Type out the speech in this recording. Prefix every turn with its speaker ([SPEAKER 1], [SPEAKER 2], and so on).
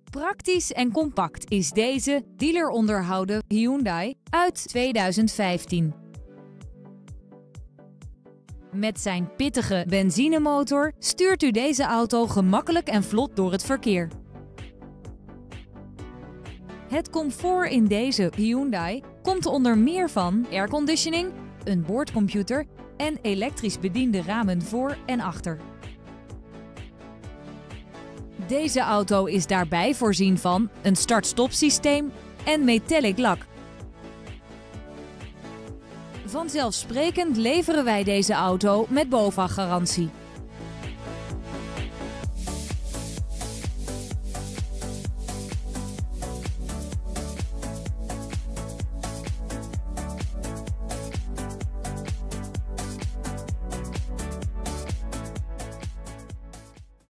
[SPEAKER 1] Praktisch en compact is deze dealer onderhouden Hyundai uit 2015. Met zijn pittige benzinemotor stuurt u deze auto gemakkelijk en vlot door het verkeer. Het comfort in deze Hyundai komt onder meer van airconditioning, een boordcomputer en elektrisch bediende ramen voor en achter. Deze auto is daarbij voorzien van een start-stop systeem en metallic lak. Vanzelfsprekend leveren wij deze auto met BOVAG-garantie.